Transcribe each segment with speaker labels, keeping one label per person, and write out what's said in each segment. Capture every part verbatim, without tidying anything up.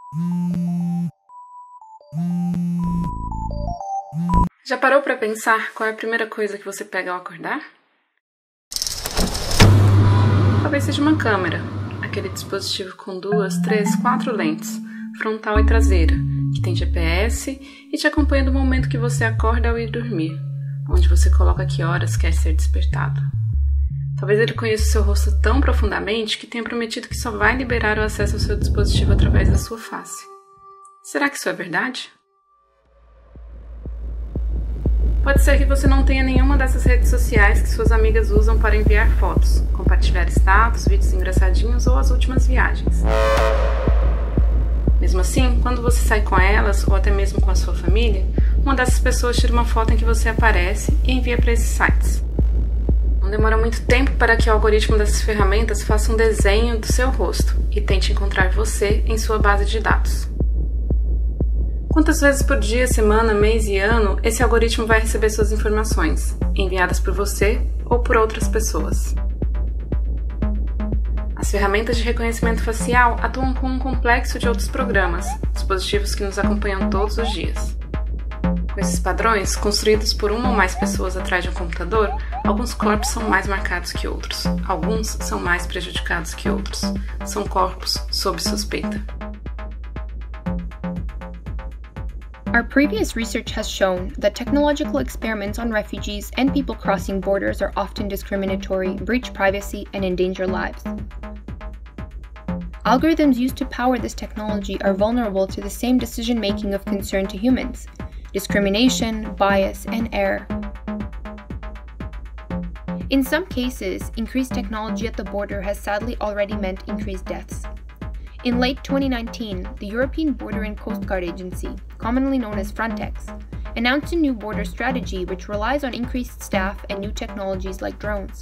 Speaker 1: Já parou para pensar qual é a primeira coisa que você pega ao acordar? Talvez seja uma câmera, aquele dispositivo com duas, três, quatro lentes, frontal e traseira, que tem G P S e te acompanha do momento que você acorda ao ir dormir, onde você coloca que horas quer ser despertado. Talvez ele conheça o seu rosto tão profundamente que tenha prometido que só vai liberar o acesso ao seu dispositivo através da sua face. Será que isso é verdade? Pode ser que você não tenha nenhuma dessas redes sociais que suas amigas usam para enviar fotos, compartilhar status, vídeos engraçadinhos ou as últimas viagens. Mesmo assim, quando você sai com elas ou até mesmo com a sua família, uma dessas pessoas tira uma foto em que você aparece e envia para esses sites. Não demora muito tempo para que o algoritmo dessas ferramentas faça um desenho do seu rosto e tente encontrar você em sua base de dados. Quantas vezes por dia, semana, mês e ano esse algoritmo vai receber suas informações, enviadas por você ou por outras pessoas? As ferramentas de reconhecimento facial atuam como um complexo de outros programas, dispositivos que nos acompanham todos os dias. Com esses padrões, construídos por uma ou mais pessoas atrás de um computador, alguns corpos são mais marcados que outros, alguns são mais prejudicados que outros. São corpos sob suspeita.
Speaker 2: Our previous research has shown that technological experiments on refugees and people crossing borders are often discriminatory, breach privacy, and endanger lives. Algorithms used to power this technology are vulnerable to the same decision-making of concern to humans: discrimination, bias, and error. In some cases, increased technology at the border has sadly already meant increased deaths. In late twenty nineteen, the European Border and Coast Guard Agency, commonly known as Frontex, announced a new border strategy which relies on increased staff and new technologies like drones.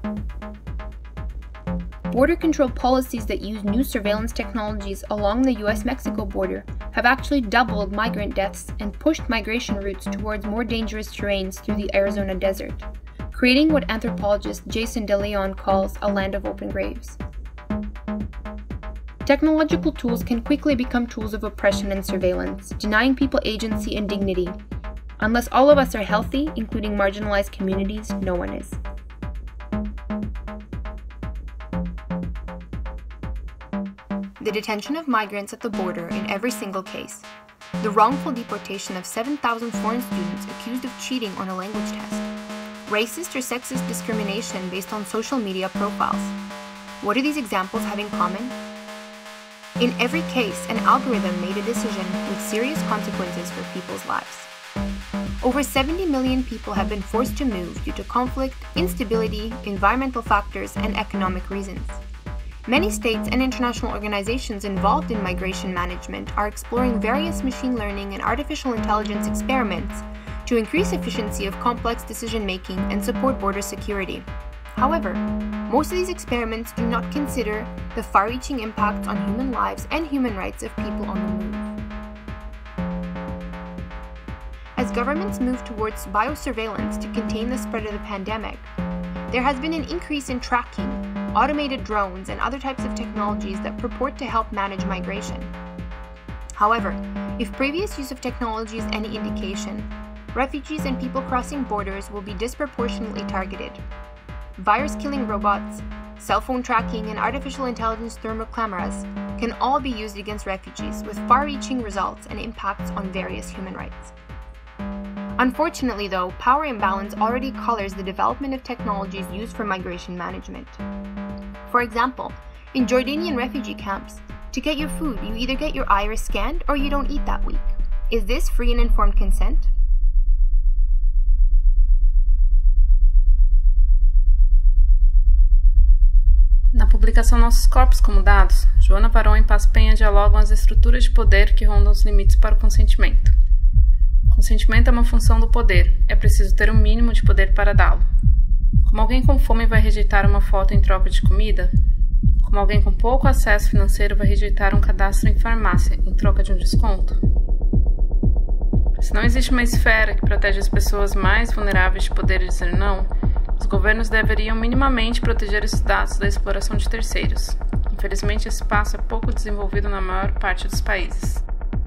Speaker 2: Border control policies that use new surveillance technologies along the U S Mexico border have actually doubled migrant deaths and pushed migration routes towards more dangerous terrains through the Arizona desert, creating what anthropologist Jason De Leon calls a land of open graves. Technological tools can quickly become tools of oppression and surveillance, denying people agency and dignity. Unless all of us are healthy, including marginalized communities, no one is. The detention of migrants at the border in every single case. The wrongful deportation of seven thousand foreign students accused of cheating on a language test. Racist or sexist discrimination based on social media profiles. What do these examples have in common? In every case, an algorithm made a decision with serious consequences for people's lives. Over seventy million people have been forced to move due to conflict, instability, environmental factors, and economic reasons. Many states and international organizations involved in migration management are exploring various machine learning and artificial intelligence experiments to increase efficiency of complex decision-making and support border security. However, most of these experiments do not consider the far-reaching impacts on human lives and human rights of people on the move. As governments move towards biosurveillance to contain the spread of the pandemic, there has been an increase in tracking, automated drones, and other types of technologies that purport to help manage migration. However, if previous use of technology is any indication, refugees and people crossing borders will be disproportionately targeted. Virus-killing robots, cell phone tracking, and artificial intelligence thermal cameras can all be used against refugees with far-reaching results and impacts on various human rights. Unfortunately, though, power imbalance already colors the development of technologies used for migration management. For example, in Jordanian refugee camps, to get your food, you either get your iris scanned or you don't eat that week. Is this free and informed consent?
Speaker 1: Na publicação Nossos Corpos como Dados, Joana Varon e Paz Penha dialogam as estruturas de poder que rondam os limites para o consentimento. Consentimento é uma função do poder, é preciso ter um mínimo de poder para dá-lo. Como alguém com fome vai rejeitar uma foto em troca de comida? Como alguém com pouco acesso financeiro vai rejeitar um cadastro em farmácia em troca de um desconto? Se não existe uma esfera que protege as pessoas mais vulneráveis de poder dizer não, os governos deveriam minimamente proteger esses dados da exploração de terceiros, Infelizmente, esse passo é pouco desenvolvido na maior parte dos países.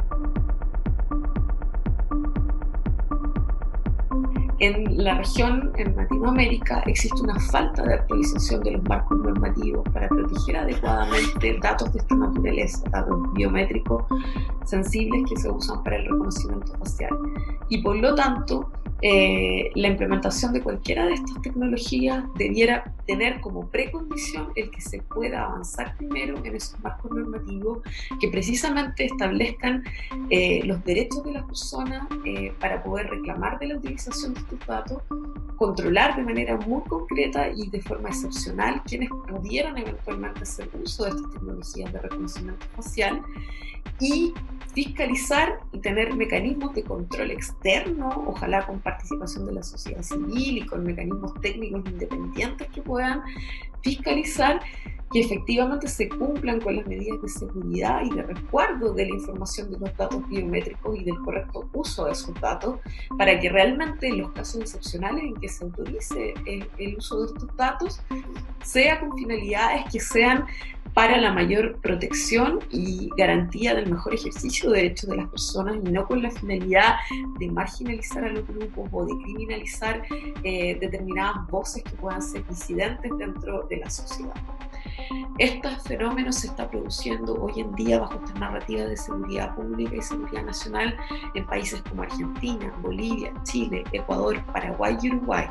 Speaker 3: En la región, en Latinoamérica, existe una falta de actualización de los marcos normativos para proteger adecuadamente datos de esta naturaleza, datos biométricos sensibles que se usan para el reconocimiento facial. Y por lo tanto, eh, la implementación de cualquiera de estas tecnologías debiera tener como precondición el que se pueda avanzar primero en esos marcos normativos que precisamente establezcan eh, los derechos de las personas eh, para poder reclamar de la utilización de estos datos, controlar de manera muy concreta y de forma excepcional quienes pudieran eventualmente hacer uso de estas tecnologías de reconocimiento facial y fiscalizar y tener mecanismos de control externo, ojalá con participación de la sociedad civil y con mecanismos técnicos independientes que puedan fiscalizar que efectivamente se cumplan con las medidas de seguridad y de resguardo de la información de los datos biométricos y del correcto uso de esos datos, para que realmente en los casos excepcionales en que se autorice el, el uso de estos datos sea con finalidades que sean para la mayor protección y garantía del mejor ejercicio de derechos de las personas y no con la finalidad de marginalizar a los grupos o de criminalizar eh, determinadas voces que puedan ser disidentes dentro de la sociedad. Este fenómeno se está produciendo hoy en día bajo esta narrativa de seguridad pública y seguridad nacional en países como Argentina, Bolivia, Chile, Ecuador, Paraguay y Uruguay.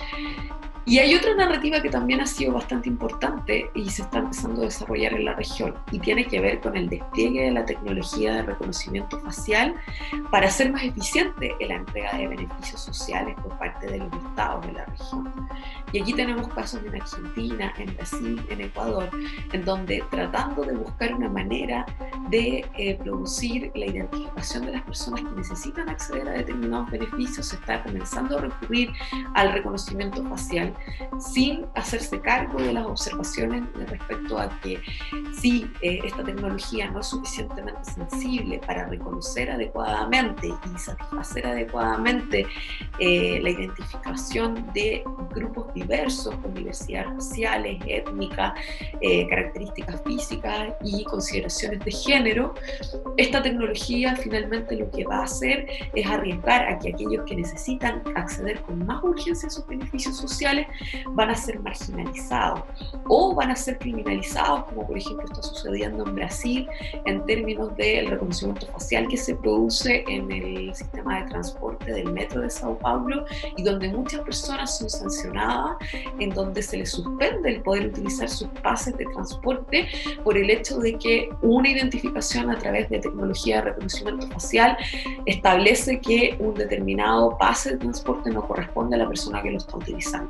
Speaker 3: Y hay otra narrativa que también ha sido bastante importante y se está empezando a desarrollar en la región y tiene que ver con el despliegue de la tecnología de reconocimiento facial para hacer más eficiente la entrega de beneficios sociales por parte de los estados de la región. Y aquí tenemos casos en Argentina, en Brasil, en Ecuador, en donde tratando de buscar una manera de eh, producir la identificación de las personas que necesitan acceder a determinados beneficios, se está comenzando a recurrir al reconocimiento facial sin hacerse cargo de las observaciones respecto a que si eh, esta tecnología no es suficientemente sensible para reconocer adecuadamente y satisfacer adecuadamente eh, la identificación de grupos diversos con diversidades raciales, étnicas, eh, características físicas y consideraciones de género, esta tecnología finalmente lo que va a hacer es arriesgar a que aquellos que necesitan acceder con más urgencia a sus beneficios sociales van a ser marginalizados o van a ser criminalizados, como por ejemplo está sucediendo en Brasil en términos del reconocimiento facial que se produce en el sistema de transporte del metro de Sao Paulo y donde muchas personas son sancionadas, en donde se les suspende el poder utilizar sus pases de transporte por el hecho de que una identificación a través de tecnología de reconocimiento facial establece que un determinado pase de transporte no corresponde a la persona que lo está utilizando.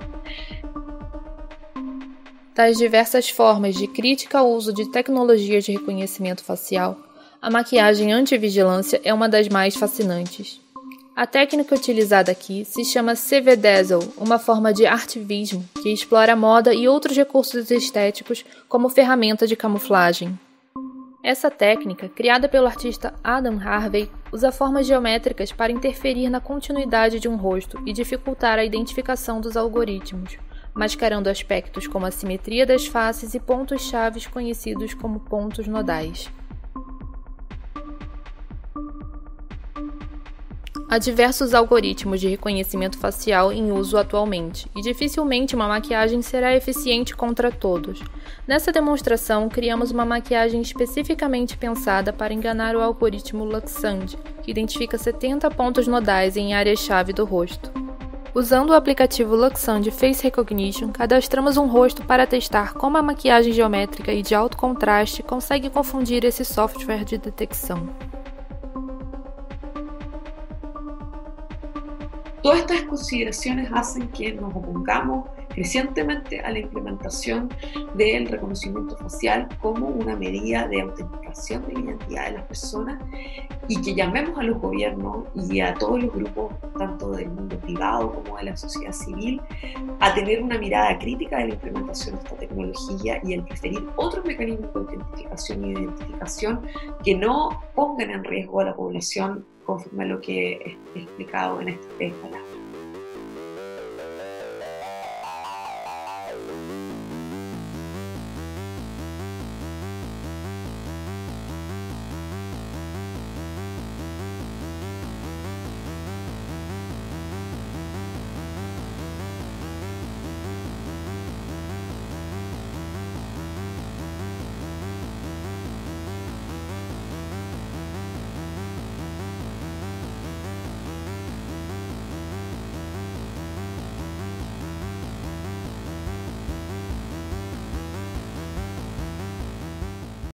Speaker 2: Das diversas formas de crítica ao uso de tecnologias de reconhecimento facial, a maquiagem antivigilância é uma das mais fascinantes. A técnica utilizada aqui se chama C V Dazzle, uma forma de artivismo que explora a moda e outros recursos estéticos como ferramenta de camuflagem. Essa técnica, criada pelo artista Adam Harvey, usa formas geométricas para interferir na continuidade de um rosto e dificultar a identificação dos algoritmos, mascarando aspectos como a simetria das faces e pontos chaves conhecidos como pontos nodais. Há diversos algoritmos de reconhecimento facial em uso atualmente, e dificilmente uma maquiagem será eficiente contra todos. Nessa demonstração, criamos uma maquiagem especificamente pensada para enganar o algoritmo Luxand, que identifica setenta pontos nodais em áreas-chave do rosto. Usando o aplicativo Luxand Face Recognition, cadastramos um rosto para testar como a maquiagem geométrica e de alto contraste consegue confundir esse software de detecção.
Speaker 3: Todas estas consideraciones hacen que nos opongamos crecientemente a la implementación del reconocimiento facial como una medida de autenticación de la identidad de las personas y que llamemos a los gobiernos y a todos los grupos, tanto del mundo privado como de la sociedad civil, a tener una mirada crítica de la implementación de esta tecnología y el preferir otros mecanismos de autentificación y de identificación que no pongan en riesgo a la población conforme a lo que he explicado en estas tres palabras.